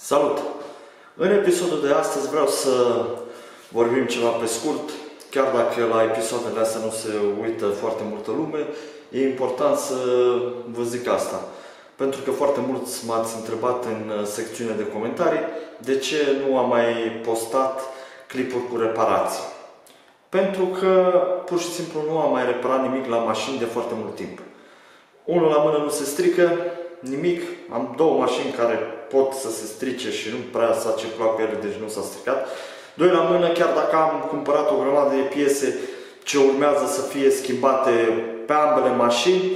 Salut! În episodul de astăzi vreau să vorbim ceva pe scurt, chiar dacă la episoadele astea nu se uită foarte multă lume, e important să vă zic asta. Pentru că foarte mulți m-ați întrebat în secțiunea de comentarii de ce nu am mai postat clipuri cu reparații. Pentru că pur și simplu nu am mai reparat nimic la mașini de foarte mult timp. Unul la mână nu se strică, nimic. Am două mașini care pot să se strice și nu prea s-a circulat pe ele, deci nu s-a stricat. Doi la mână, chiar dacă am cumpărat o grămadă de piese ce urmează să fie schimbate pe ambele mașini,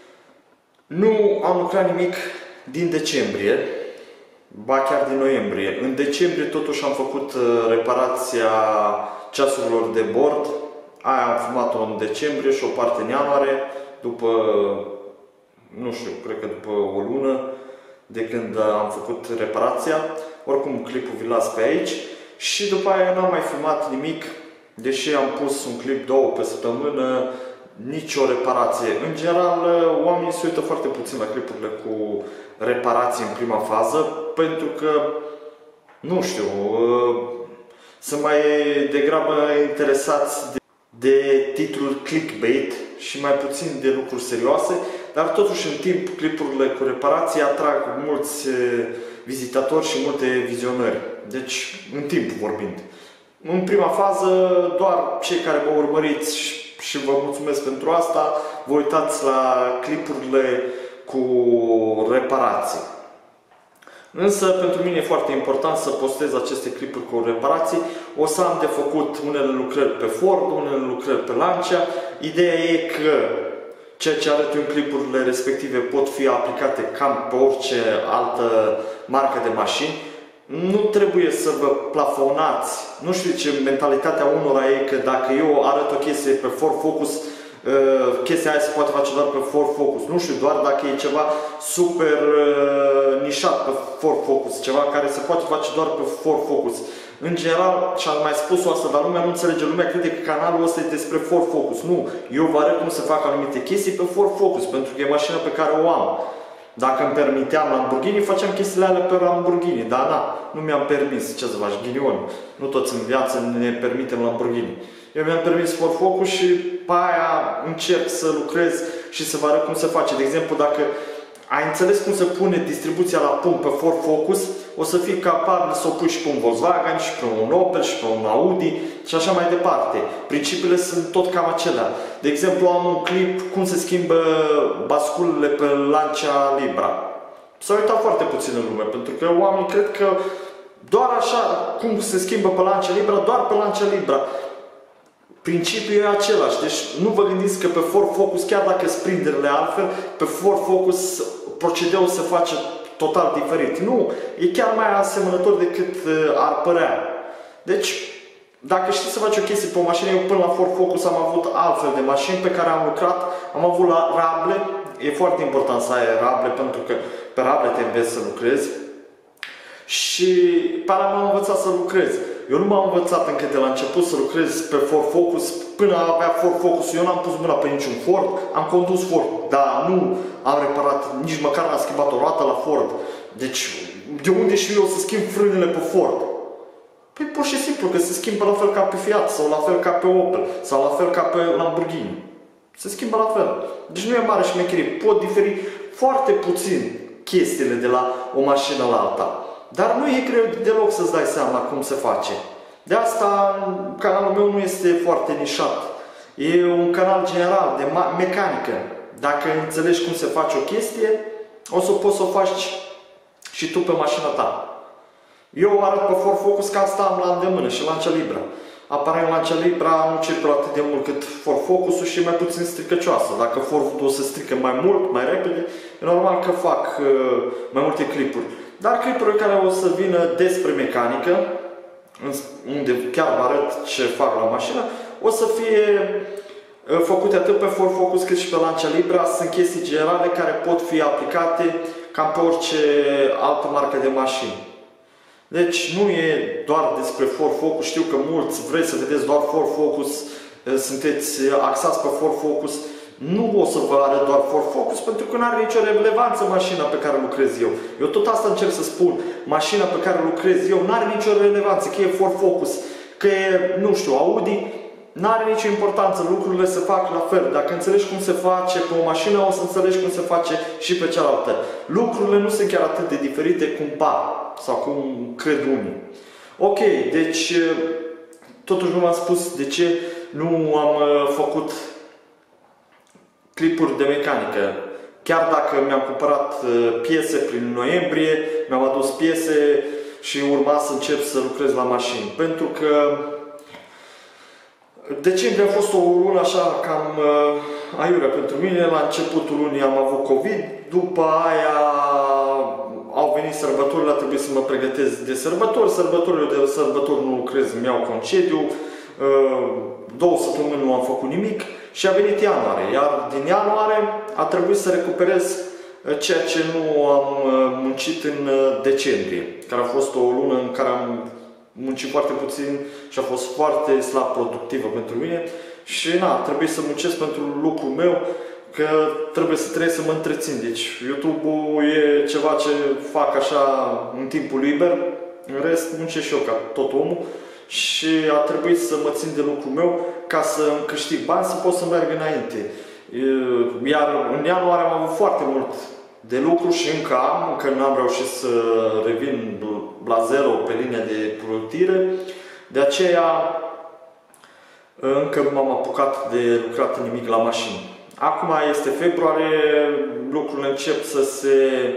nu am lucrat nimic din decembrie, ba chiar din noiembrie. În decembrie totuși am făcut reparația ceasurilor de bord. Aia am filmat-o în decembrie și o parte în ianuarie, după, nu știu, cred că după o lună de când am făcut reparația. Oricum clipul vi las pe aici. Și după aia n-am mai filmat nimic, deși am pus un clip 2 pe săptămână, nicio reparație. În general, oamenii se uită foarte puțin la clipurile cu reparații în prima fază, pentru că, nu știu, sunt mai degrabă interesați de titlul clickbait și mai puțin de lucruri serioase, dar totuși în timp clipurile cu reparații atrag mulți vizitatori și multe vizionări. Deci, în timp vorbind. În prima fază, doar cei care mă urmăriți și vă mulțumesc pentru asta, vă uitați la clipurile cu reparații. Însă, pentru mine e foarte important să postez aceste clipuri cu reparații. O să am de făcut unele lucrări pe Ford, unele lucrări pe Lancia. Ideea e că ceea ce arăt eu în clipurile respective pot fi aplicate cam pe orice altă marcă de mașini. Nu trebuie să vă plafonați. Nu știu ce mentalitatea unora e că dacă eu arăt o chestie pe Ford Focus, chestia aia se poate face doar pe Ford Focus. Nu știu, doar dacă e ceva super nișat pe Ford Focus, ceva care se poate face doar pe Ford Focus. În general, și am mai spus-o asta, dar lumea nu înțelege, lumea crede că canalul ăsta e despre Ford Focus. Nu, eu vă arăt cum se fac anumite chestii pe Ford Focus, pentru că e mașina pe care o am. Dacă îmi permiteam Lamborghini, făceam chestiile alea pe Lamborghini, dar na, nu mi-am permis, ce să faci, ghinion. Nu toți în viață ne permitem Lamborghini. Eu mi-am permis Ford Focus și pe aia încerc să lucrez și să vă arăt cum se face. De exemplu, dacă ai înțeles cum se pune distribuția la punct pe Ford Focus, o să fii capabil să o pui și pe un Volkswagen, și pe un Opel, și pe un Audi și așa mai departe. Principiile sunt tot cam acelea. De exemplu, am un clip cum se schimbă basculele pe Lancia Libra. S-a uitat foarte puțin în lume, pentru că oamenii cred că doar așa cum se schimbă pe Lancia Libra, doar pe Lancia Libra. Principiul e același, deci nu vă gândiți că pe Ford Focus, chiar dacă sunt prinderile altfel, pe Ford Focus procedeul se face total diferit. Nu, e chiar mai asemănător decât ar părea. Deci, dacă știți să faci o chestie pe o mașină, eu până la Ford Focus am avut altfel de mașini pe care am lucrat, am avut la rable, e foarte important să ai rable, pentru că pe rable te înveți să lucrezi. Și pe alea m-am învățat să lucrez. Eu nu m-am învățat încă de la început să lucrez pe Ford Focus până avea Ford Focus. Eu n-am pus mâna pe niciun Ford, am condus Ford, dar nu am reparat, nici măcar n-am schimbat o roată la Ford. Deci, de unde și eu să schimb frânele pe Ford? Păi pur și simplu că se schimbă la fel ca pe Fiat, sau la fel ca pe Opel, sau la fel ca pe Lamborghini. Se schimbă la fel. Deci nu e mare șmecherie. Pot diferi foarte puțin chestiile de la o mașină la alta. Dar nu e greu deloc să-ți dai seama cum se face. De asta canalul meu nu este foarte nișat. E un canal general de mecanică. Dacă înțelegi cum se face o chestie, o să poți să o faci și tu pe mașina ta. Eu arăt pe Ford Focus că asta am la îndemână și Lancia Libra. Aparent Lancia Libra nu circulă atât de mult cât Ford Focus-ul și e mai puțin stricăcioasă. Dacă Ford-ul o să strică mai mult, mai repede, e normal că fac mai multe clipuri. Dar clipurile care o să vină despre mecanică, unde chiar vă arăt ce fac la mașină, o să fie făcute atât pe Ford Focus cât și pe Lancia Libra. Sunt chestii generale care pot fi aplicate cam pe orice altă marcă de mașini. Deci nu e doar despre Ford Focus. Știu că mulți vreți să vedeți doar Ford Focus, sunteți axați pe Ford Focus. nu o să vă arăt doar Ford Focus, pentru că nu are nicio relevanță mașina pe care lucrez eu. Eu tot asta încerc să spun. Mașina pe care lucrez eu nu are nicio relevanță, că e Ford Focus, că e, nu știu, Audi, nu are nicio importanță, lucrurile se fac la fel. Dacă înțelegi cum se face pe o mașină, o să înțelegi cum se face și pe cealaltă. Lucrurile nu sunt chiar atât de diferite cum par, sau cum cred unii. Ok, deci, totuși nu v-am spus de ce nu am făcut clipuri de mecanică. Chiar dacă mi-am cumpărat piese prin noiembrie, mi-am adus piese și urma să încep să lucrez la mașini. Pentru că decembrie a fost o lună așa cam aiurea pentru mine. La începutul lunii am avut COVID, după aia au venit sărbătorile, a trebuit să mă pregătesc de sărbători. Sărbătorile de sărbători nu lucrez, îmi iau concediu. 2 săptămâni nu am făcut nimic și a venit ianuarie. Iar din ianuarie a trebuit să recuperez ceea ce nu am muncit în decembrie, care a fost o lună în care am muncit foarte puțin și a fost foarte slab productivă pentru mine. Și trebuie să muncesc pentru lucrul meu, că trebuie să mă întrețin. Deci YouTube-ul e ceva ce fac așa în timpul liber, în rest muncesc și eu ca tot omul. Și a trebuit să mă țin de lucrul meu ca să îmi câștig bani, să pot să merg înainte. Iar în ianuarie am avut foarte mult de lucru și încă n-am reușit să revin la zero pe linia de plutire. De aceea încă nu m-am apucat de lucrat nimic la mașini. Acum este februarie, lucrurile încep să se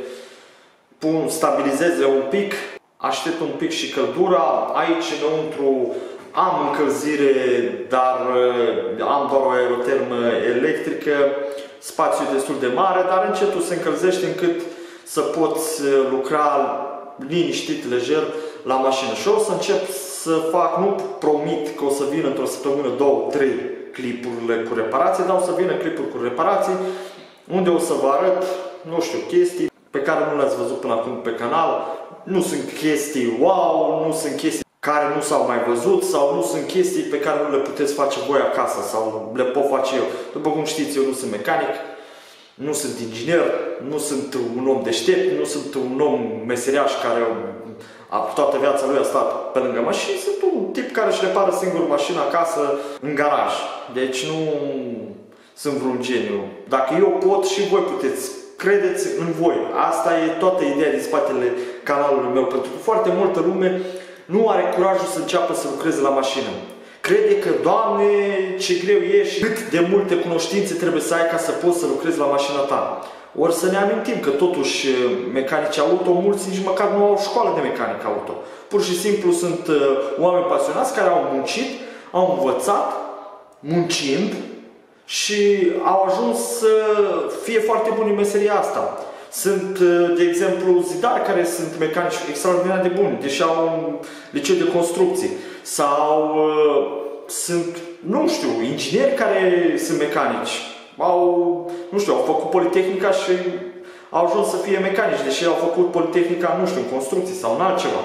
stabilizeze un pic. Aștept un pic și căldura. Aici înăuntru am încălzire, dar am doar o aerotermă electrică. Spațiul destul de mare, dar încetul se încălzește încât să poți lucra liniștit, lejer la mașină. Și o să încep să fac, nu promit că o să vină într-o săptămână 2-3 clipurile cu reparații, dar o să vină clipuri cu reparații unde o să vă arăt, nu știu, chestii pe care nu le-ați văzut până acum pe canal. Nu sunt chestii wow, nu sunt chestii care nu s-au mai văzut sau nu sunt chestii pe care nu le puteți face voi acasă sau le pot face eu. După cum știți, eu nu sunt mecanic, nu sunt inginer, nu sunt un om deștept, nu sunt un om meseriaș care toată viața lui a stat pe lângă mașini. Sunt un tip care își repară singur mașina acasă în garaj. Deci nu sunt vreun geniu. Dacă eu pot, și voi puteți. Credeți în voi. Asta e toată ideea din spatele canalului meu. Pentru că foarte multă lume nu are curajul să înceapă să lucreze la mașină. Crede că, Doamne, ce greu e și cât de multe cunoștințe trebuie să ai ca să poți să lucrezi la mașina ta. Ori să ne amintim că totuși mecanici auto, mulți nici măcar nu au școală de mecanic auto. Pur și simplu sunt oameni pasionați care au muncit, au învățat, muncind, și au ajuns să fie foarte buni în meseria asta. Sunt, de exemplu, zidari care sunt mecanici extraordinar de buni, deși au un liceu de construcții. Sau sunt, nu știu, ingineri care sunt mecanici. Nu știu, au făcut Politehnica și au ajuns să fie mecanici, deși au făcut Politehnica, nu știu, în construcții sau în altceva.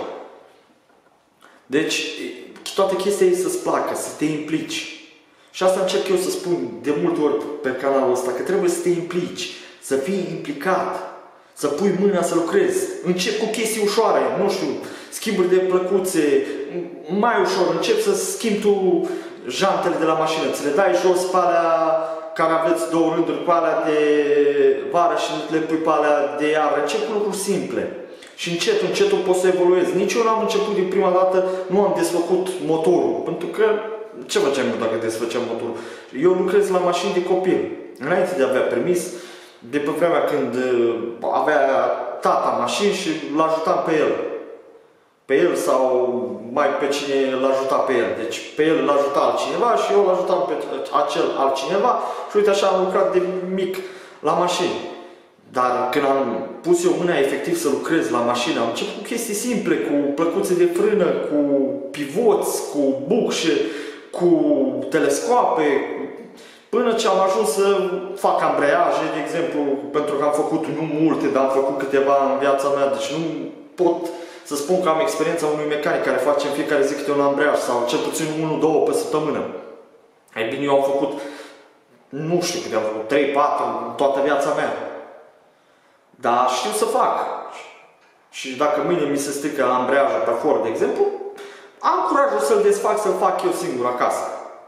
Deci, toată chestia e să-ți placă, să te implici. Și asta încerc eu să spun de multe ori pe canalul ăsta, că trebuie să te implici, să fii implicat, să pui mâna să lucrezi. Încep cu chestii ușoare, nu știu, schimburi de plăcuțe, mai ușor, încep să schimbi tu jantele de la mașină, ți le dai jos pe alea care aveți 2 rânduri, pe alea de vară și le pui pe alea de iară. Încep cu lucruri simple. Și încetul poți să evoluezi. Nici eu n-am început din prima dată, nu am desfăcut motorul, pentru că ce făceam eu dacă desfăceam motorul? Eu lucrez la mașini de copil. Înainte de a avea permis, de pe vremea când avea tata mașini și l-ajutam pe el. Pe el sau mai pe cine l-ajuta pe el. Deci pe el l-ajuta altcineva și eu l-ajutam pe acel altcineva și uite așa am lucrat de mic la mașini. Dar când am pus eu mâna efectiv să lucrez la mașină, am început cu chestii simple, cu plăcuțe de frână, cu pivoți, cu bucșe, cu telescoape, până ce am ajuns să fac ambreiaje, de exemplu, pentru că am făcut nu multe, dar am făcut câteva în viața mea, deci nu pot să spun că am experiența unui mecanic care face în fiecare zi câte un ambreiaj sau cel puțin 1-2 pe săptămână. Ei bine, eu am făcut nu știu câte am făcut, 3, 4, toată viața mea. Dar știu să fac. Și dacă mâine mi se strică ambreiajul pe Ford, de exemplu, am curajul să-l desfac, să-l fac eu singur acasă.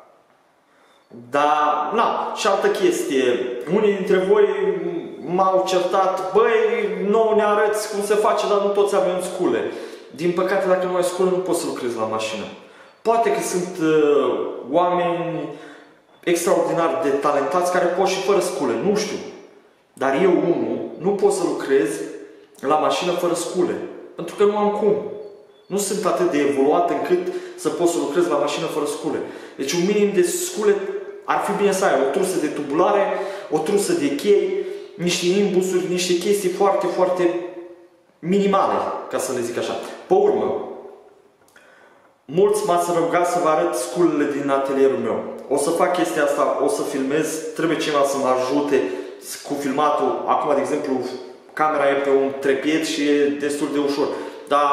Dar, na, și altă chestie. Unii dintre voi m-au certat, băi, nouă ne arăți cum se face, dar nu toți avem scule. Din păcate, dacă nu ai scule, nu poți să lucrezi la mașină. Poate că sunt oameni extraordinar de talentați care pot și fără scule, nu știu. Dar eu, unul, nu pot să lucrez la mașină fără scule. Pentru că nu am cum. Nu sunt atât de evoluat încât să pot să lucrez la mașină fără scule. Deci un minim de scule ar fi bine să ai o trusă de tubulare, o trusă de chei, niște imbusuri, niște chestii foarte, foarte minimale, ca să le zic așa. Pe urmă, mulți m-ați rugat să vă arăt sculele din atelierul meu. O să fac chestia asta, o să filmez, trebuie cineva să mă ajute cu filmatul. Acum, de exemplu, camera e pe un trepied și e destul de ușor. Dar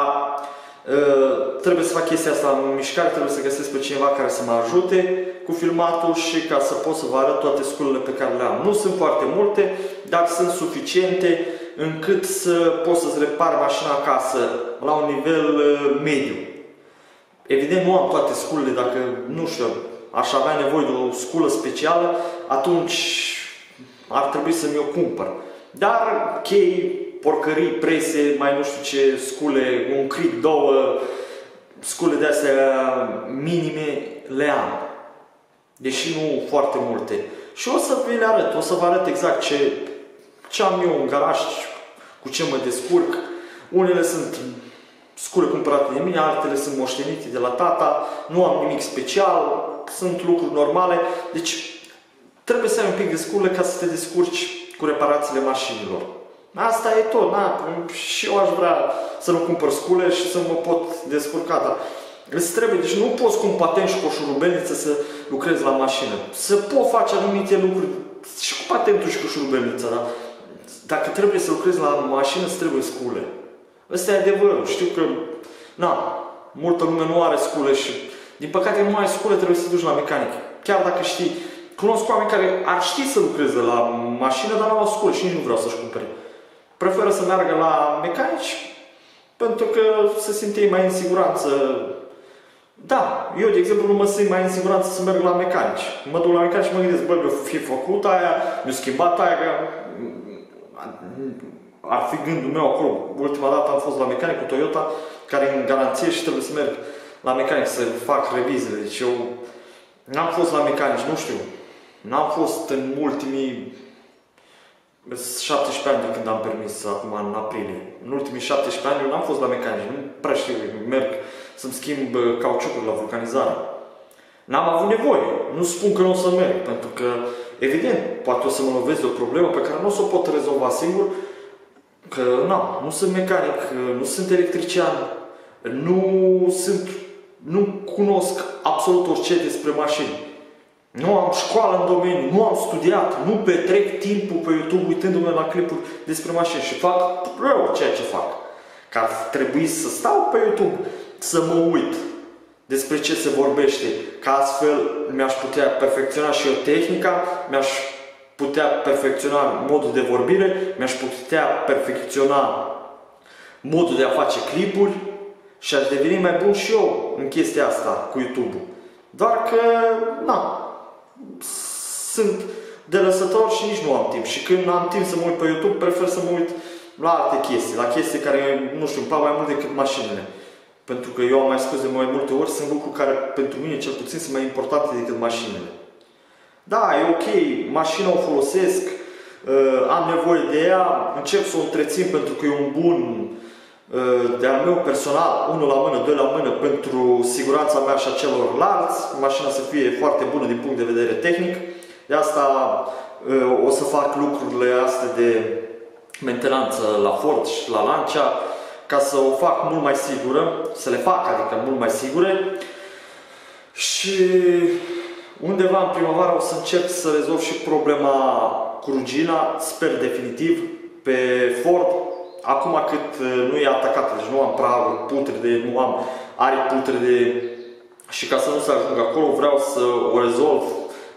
trebuie să fac chestia asta în mișcare, trebuie să găsesc pe cineva care să mă ajute cu filmatul și ca să pot să vă arăt toate sculele pe care le am. Nu sunt foarte multe, dar sunt suficiente încât să pot să-ți repar mașina acasă la un nivel mediu. Evident, nu am toate sculele, dacă, nu știu, aș avea nevoie de o sculă specială, atunci ar trebui să mi-o cumpăr. Dar chei, porcării, prese, mai nu știu ce, scule, un cric, două, scule de astea minime le am. Deși nu foarte multe. Și o să vi le arăt, o să vă arăt exact ce am eu în garaj, cu ce mă descurc. Unele sunt scule cumpărate de mine, altele sunt moștenite de la tata, nu am nimic special, sunt lucruri normale. Deci trebuie să ai un pic de scule ca să te descurci cu reparațiile mașinilor. Asta e tot, și eu aș vrea să nu cumpăr scule și să mă pot descurca, dar îți trebuie, deci nu poți cu un patent și cu o șurubelniță să lucrezi la mașină. Să pot face anumite lucruri și cu patentul și cu șurubelnița, dar dacă trebuie să lucrezi la mașină, îți trebuie scule. Ăsta e adevărul. Știu că, multă lume nu are scule și, din păcate, nu ai scule, trebuie să te duci la mecanic. Chiar dacă știi, cunosc oameni care ar ști să lucreze la mașină, dar nu au scule și nici nu vreau să-și cumpere. Preferă să meargă la mecanici pentru că se simte ei mai în siguranță. Da, eu, de exemplu, nu mă simt mai în siguranță să merg la mecanici. Mă duc la mecanici și mă gândesc, bă, mi-o fi făcut aia, mi-o schimbat aia, ar fi gândul meu acolo. Ultima dată am fost la mecanic cu Toyota, care e în garanție și trebuie să merg la mecanic să fac reviziile. Deci eu n-am fost la mecanici, nu știu. N-am fost în ultimii 17 ani de când am permis, acum în aprilie. În ultimii 17 ani eu n-am fost la mecanici, nu prea știu, merg să-mi schimb cauciucul la vulcanizare. N-am avut nevoie, nu spun că nu o să merg, pentru că, evident, poate o să mă lovesc de o problemă pe care nu o să o pot rezolva singur, că nu sunt mecanic, nu sunt electrician, nu cunosc absolut orice despre mașini. Nu am școală în domeniu, nu am studiat, nu petrec timpul pe YouTube uitându-mă la clipuri despre mașini și fac rău ceea ce fac. Că ar trebui să stau pe YouTube, să mă uit despre ce se vorbește, că astfel mi-aș putea perfecționa și eu tehnica, mi-aș putea perfecționa modul de vorbire, mi-aș putea perfecționa modul de a face clipuri și aș deveni mai bun și eu în chestia asta cu YouTube-ul. Doar că, sunt de lăsător și nici nu am timp. Și când am timp să mă uit pe YouTube, prefer să mă uit la alte chestii, la chestii care, nu știu, îmi plac mai mult decât mașinile. Pentru că eu am mai spus de mai multe ori, sunt lucruri care pentru mine cel puțin sunt mai importante decât mașinile. Da, e ok, mașina o folosesc, am nevoie de ea, încerc să o întrețin pentru că e un bun de-al meu personal, unul la mână, doi la mână, pentru siguranța mea și a celorlalți, mașina să fie foarte bună din punct de vedere tehnic. De asta o să fac lucrurile astea de mentenanță la Ford și la Lancia, ca să o fac mult mai sigură, să le fac, adică mult mai sigure. Și undeva în primăvară o să încerc să rezolv și problema cu rugina, sper definitiv, pe Ford. Acum cât nu e atacată, deci nu am praguri putrede, nu am aripi putrede și ca să nu se ajungă acolo, vreau să o rezolv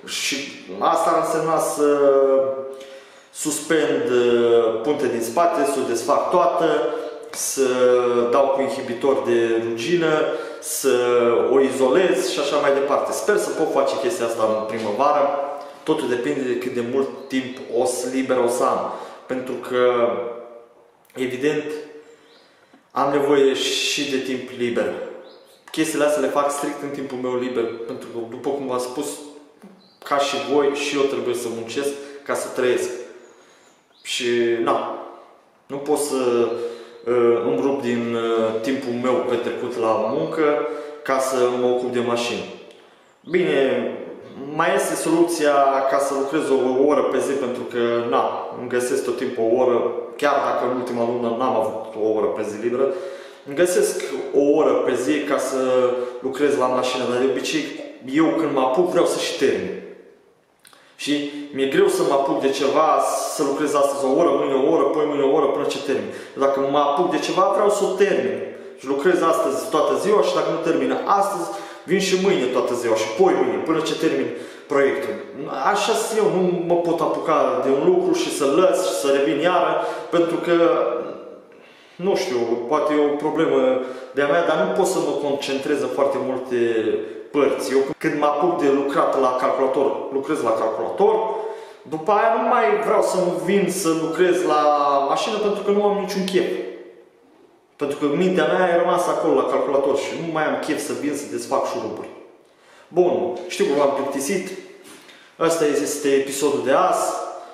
Și asta ar însemna să suspend puntea din spate, să o desfac toată, să dau cu inhibitor de rugină, să o izolez și așa mai departe. Sper să pot face chestia asta în primăvară. Totul depinde de cât de mult timp liber o să am. Pentru că, evident, am nevoie și de timp liber. Chestiile astea le fac strict în timpul meu liber, pentru că, după cum v-am spus, ca și voi, și eu trebuie să muncesc ca să trăiesc. Și, nu pot să îmi rup din timpul meu petrecut la muncă ca să mă ocup de mașină. Bine, mai este soluția ca să lucrez o oră pe zi, pentru că, îmi găsesc tot timpul o oră, chiar dacă în ultima lună n-am avut o oră pe zi liberă, îmi găsesc o oră pe zi ca să lucrez la mașină, dar de obicei eu când mă apuc vreau să și termin. Și mi-e greu să mă apuc de ceva, să lucrez astăzi o oră, mâine o oră, poi mâine o oră până ce termin. Dacă mă apuc de ceva, vreau să o termin. Și lucrez astăzi toată ziua și dacă nu termin astăzi, vin și mâine toată ziua și poi mâine, până ce termin proiectul. Așa eu nu mă pot apuca de un lucru și să lăs și să revin iară, pentru că, nu știu, poate e o problemă de-a mea, dar nu pot să mă concentrez în foarte multe părți. Eu când mă apuc de lucrat la calculator, lucrez la calculator, după aia nu mai vreau să vin să lucrez la mașină pentru că nu am niciun chef. Pentru că mintea mea a rămas acolo la calculator și nu mai am chef să vin să desfac șuruburi. Bun, știu că v-am plictisit. Asta este episodul de azi.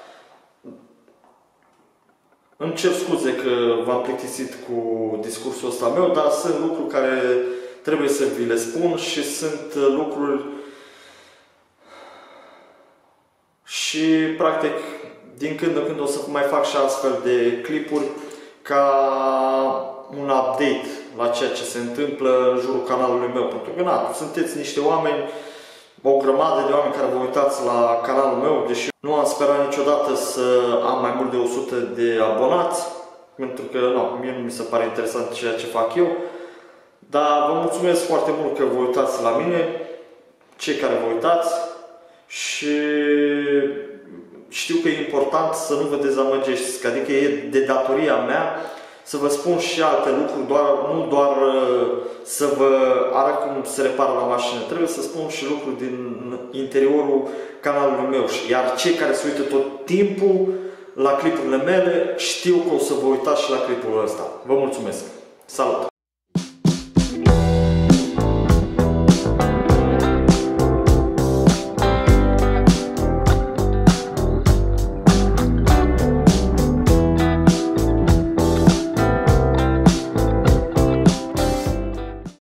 Îmi cer scuze că v-am plictisit cu discursul ăsta meu, dar sunt lucruri care trebuie să vi le spun și sunt lucruri și practic din când în când o să mai fac și astfel de clipuri ca un update la ceea ce se întâmplă în jurul canalului meu. Pentru că sunteți niște oameni, o grămadă de oameni care vă uitați la canalul meu, deși nu am sperat niciodată să am mai mult de 100 de abonați, pentru că mie nu mi se pare interesant ceea ce fac eu. Dar vă mulțumesc foarte mult că vă uitați la mine, cei care vă uitați, și știu că e important să nu vă dezamăgești, adică e de datoria mea să vă spun și alte lucruri, nu doar să vă arăt cum se repară la mașină, trebuie să spun și lucruri din interiorul canalului meu. Iar cei care se uită tot timpul la clipurile mele știu că o să vă uitați și la clipul ăsta. Vă mulțumesc! Salut!